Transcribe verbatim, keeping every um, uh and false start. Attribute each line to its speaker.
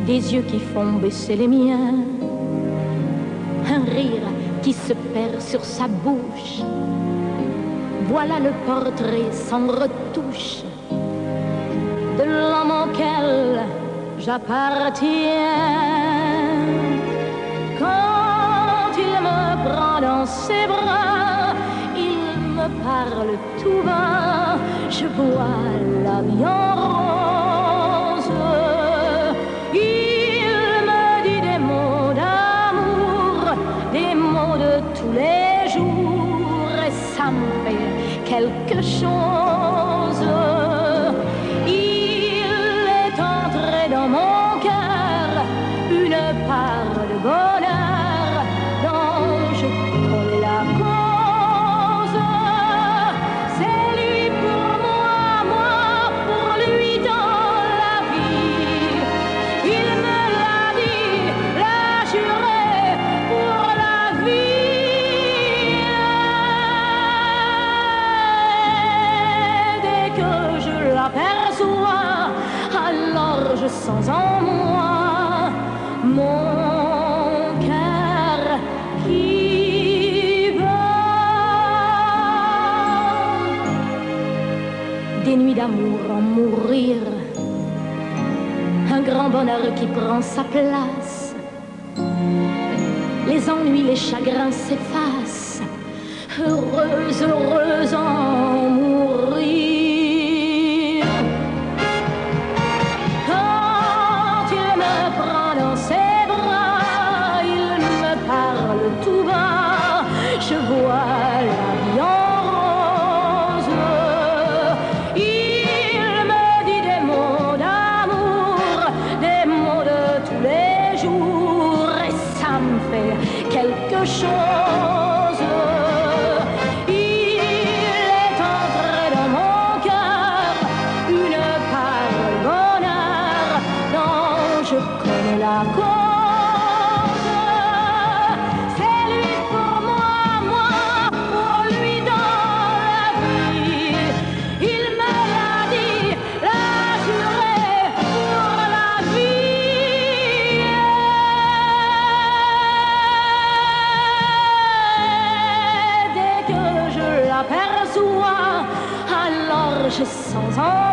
Speaker 1: des yeux qui font baisser les miens, un rire qui se perd sur sa bouche. Voilà le portrait sans retouche de l'homme auquel j'appartiens. Quand il me prend dans ses bras, il me parle tout bas, je vois la vie en rose. Il me dit des mots d'amour, des mots de tous les jours, et ça me fait quelque chose. Il est entré dans mon cœur une part de bonheur dont je connais la cause. C'est lui pour moi, moi pour lui dans la vie. Il me l'a dit, l'a juré pour la vie. Dès que je l'aperçois, alors je sens en moi mon cœur qui bat. Des nuits d'amour en mourir, un grand bonheur qui prend sa place. Les ennuis, les chagrins s'effacent, heureuse, heureuse en mourir. Quand il me prend dans ses bras, il me parle tout bas, je vois la vie en rose. Il me dit des mots d'amour, des mots de tous les jours, et ça me fait quelque chose. Il est entré dans mon cœur une part de bonheur dont je connais la cause. C'est lui pour moi, moi pour lui dans la vie. Il me l'a dit, l'a juré pour la vie. Dès que je l'aperçois, alors je sens en